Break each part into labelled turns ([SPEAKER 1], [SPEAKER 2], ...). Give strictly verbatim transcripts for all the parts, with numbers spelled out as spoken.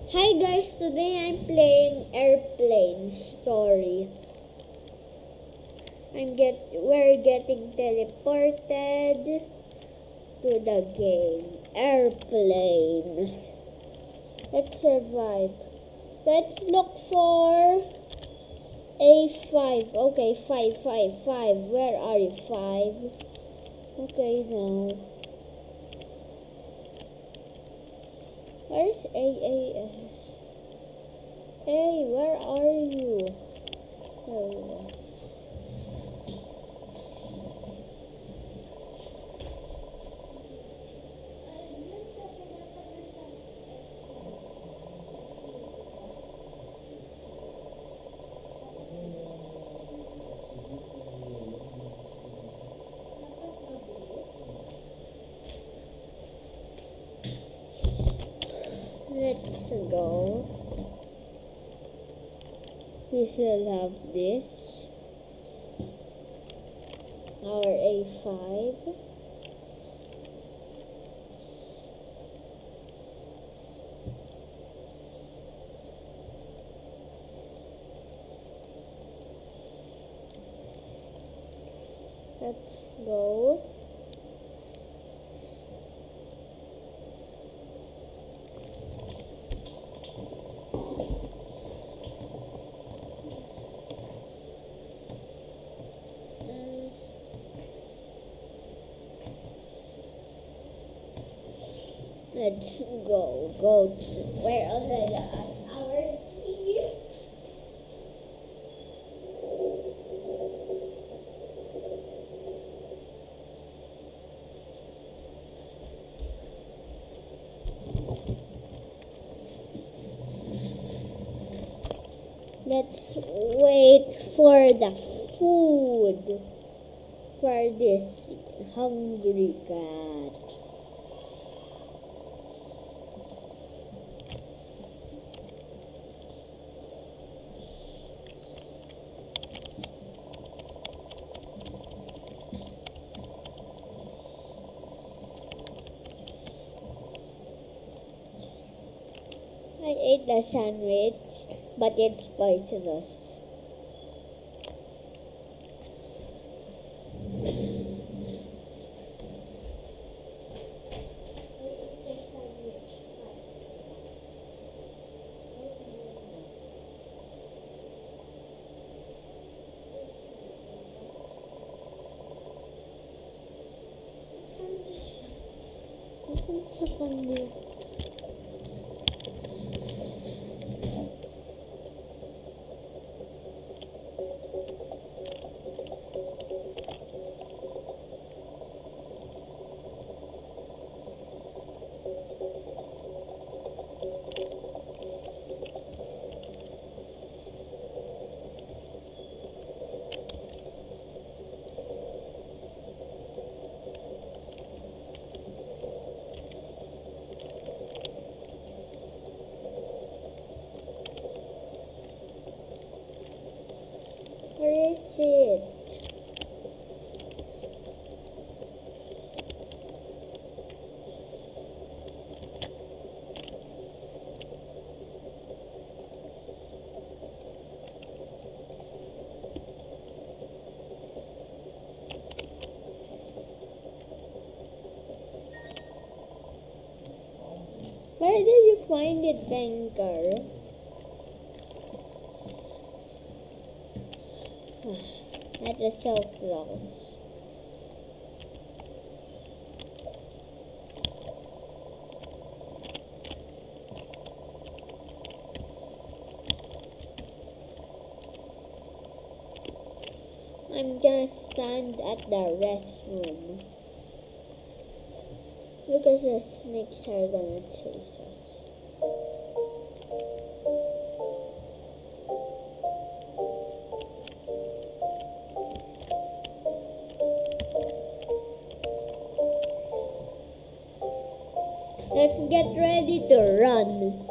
[SPEAKER 1] Hi guys, today I'm playing Airplane Story. I'm get we're getting teleported to the game. Airplane. Let's survive. Let's look for A five. Okay, five, five, five. Where are you, five? Okay, now. Where's A, A, A? Hey, where are you? There we go. Let's go. We should have this. Our A five. Let's go. Let's go. Go. We're already at our seat. Let's wait for the food for this hungry cat. I ate the sandwich, but it's poisonous. Nasaan sa kanya? Where is it? Where did you find it, banker? That was so close. I'm gonna stand at the restroom because the snakes are gonna chase us. Let's get ready to run.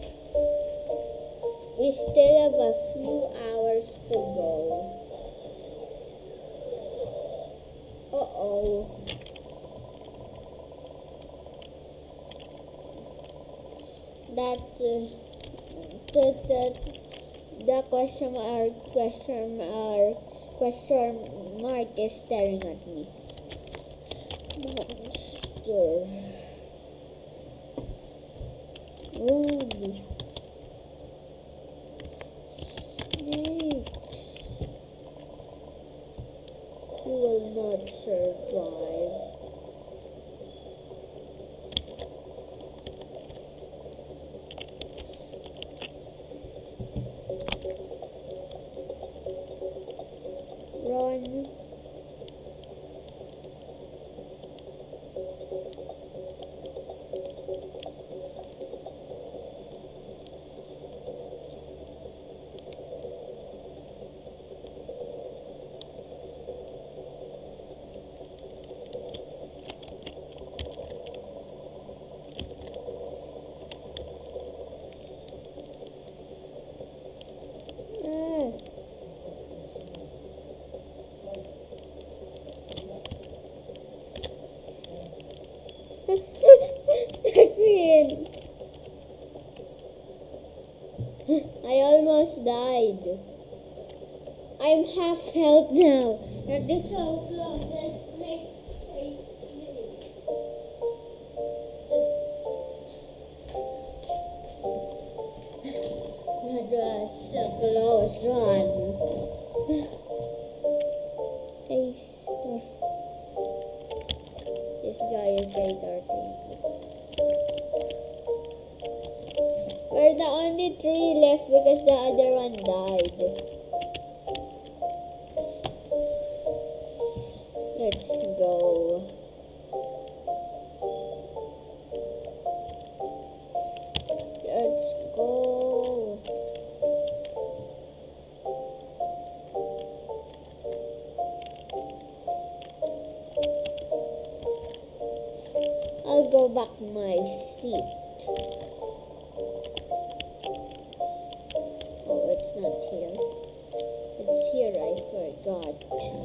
[SPEAKER 1] We still have a few hours to go. Uh-oh. That, uh, the, the, the question mark, question mark, question mark is staring at me. Monster. Run. Snakes. You will not survive. Run. I almost died. I'm half health now. That is so close. Let's make that was a close one. Hey, this guy is very dirty. We're the only three left because the other one died. Let's go. Let's go. I'll go back my seat. Oh, it's not here. It's here, I forgot.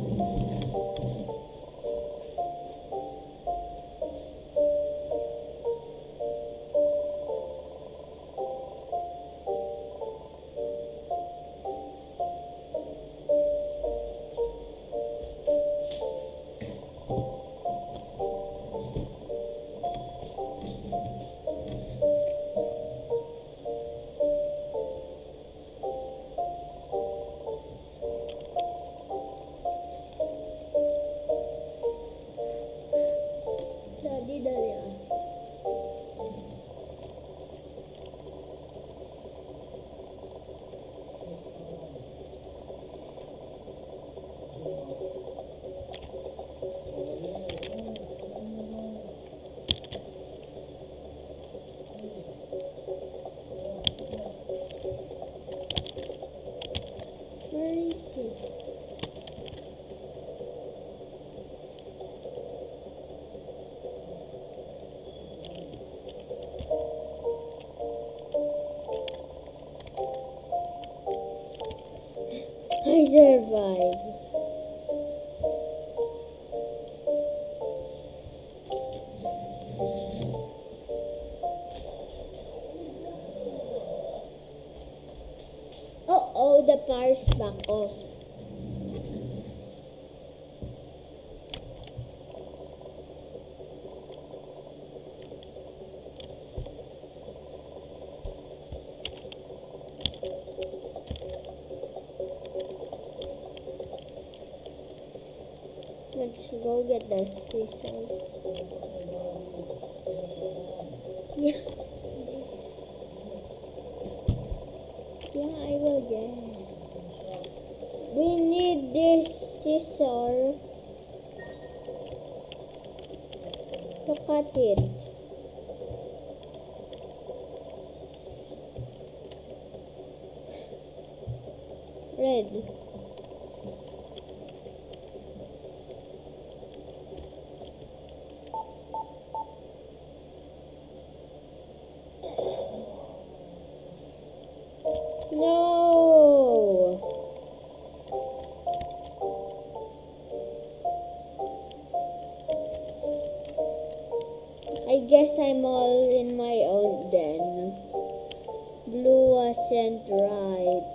[SPEAKER 1] I survived. Uh oh, the power's back off. Let's go get the scissors. Yeah. Yeah, I will get. We need this scissor to cut it. Red. No. fell in my own den. Blue wasn't right.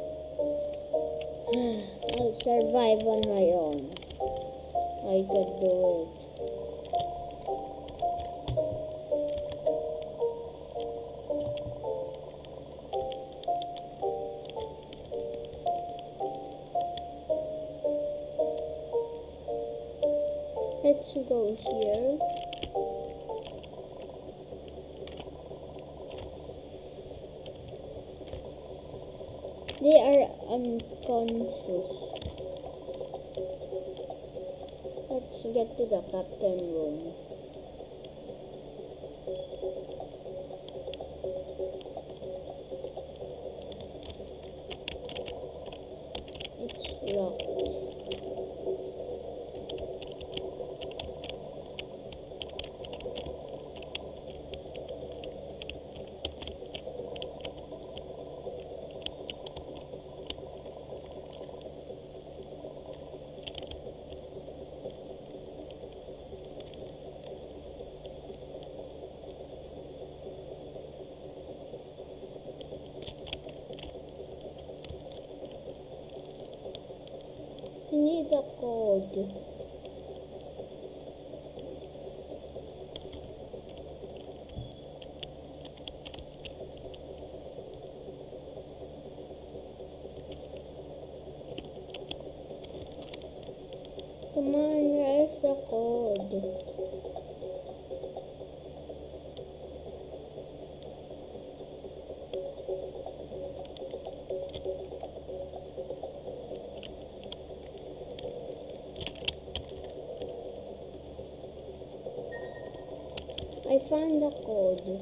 [SPEAKER 1] I'll survive on my own. I could do it. Let's go here. They are unconscious. Let's get to the captain room. It's locked. I need a code. Come on, where's the code? I found the code.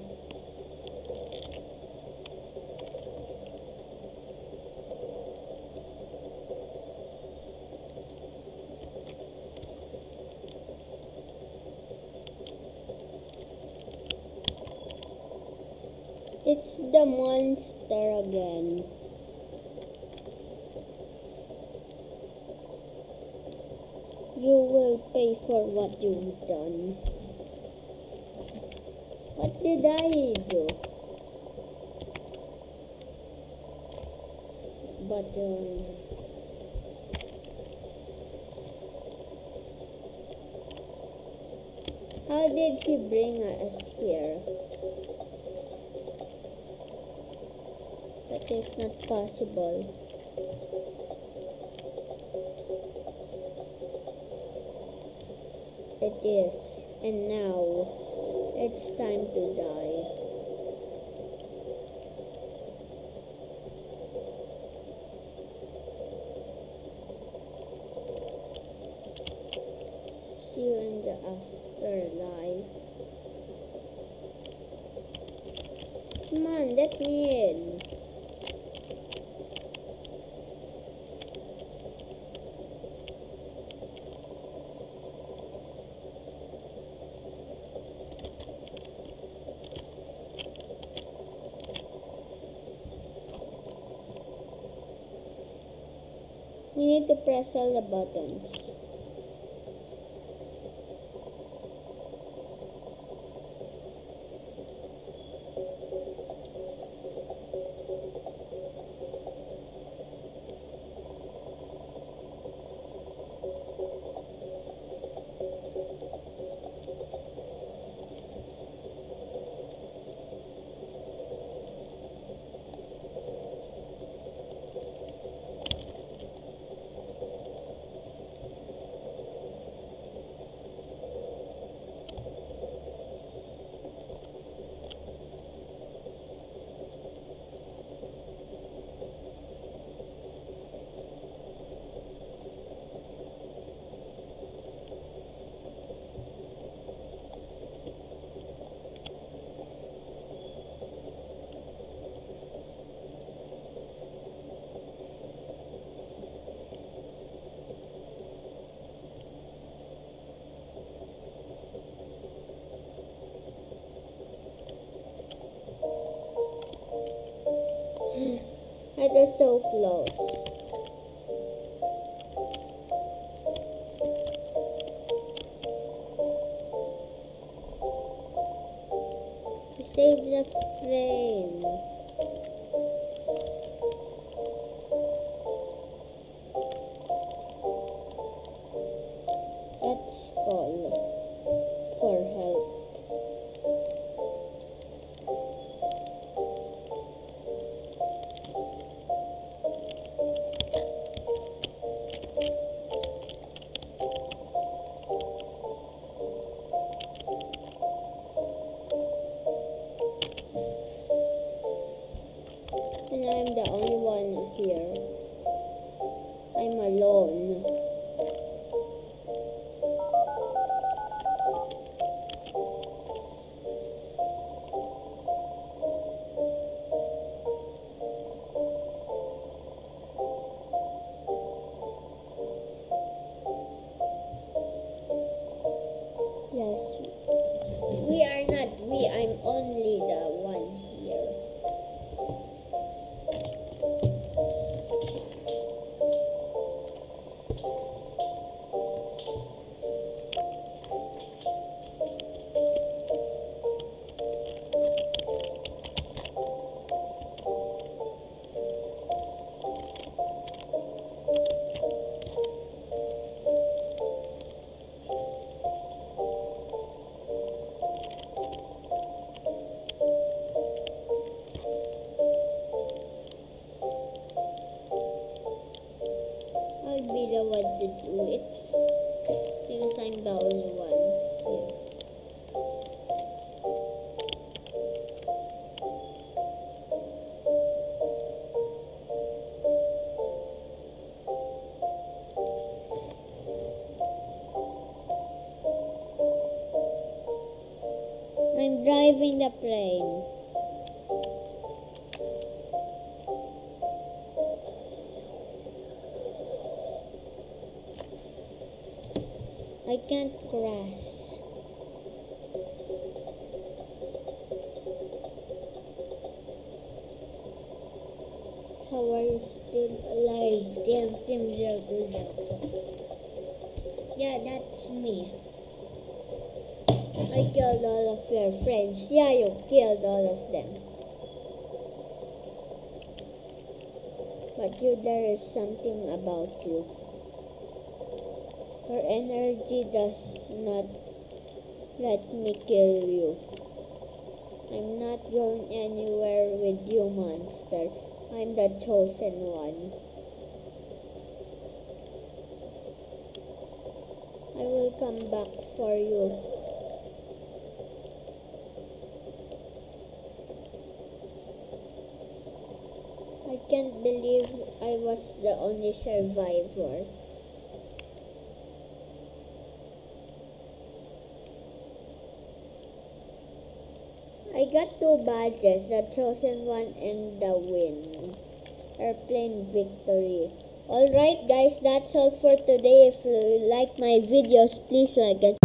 [SPEAKER 1] It's the monster again. You will pay for what you've done. What did I do? Button. How did he bring us here? That is not possible. It is. And now, it's time to die. See you in the afterlife. Come on, let me in. We need to press all the buttons. It is so close. Save the plane. Let's call for help. And I'm the only one here. I'm alone. Yes. We are not we, I'm only the one here. I'll be the one to do it because I'm the only one here. I'm driving the plane. I can't crash. How are you still alive? Damn, Sim zero two zero. Yeah, that's me. I killed all of your friends. Yeah, you killed all of them. But you, there is something about you. Your energy does not let me kill you. I'm not going anywhere with you, monster. I'm the chosen one. I will come back for you. I can't believe I was the only survivor. I got two badges, the chosen one and the win. Airplane victory. Alright guys, that's all for today. If you like my videos, please like and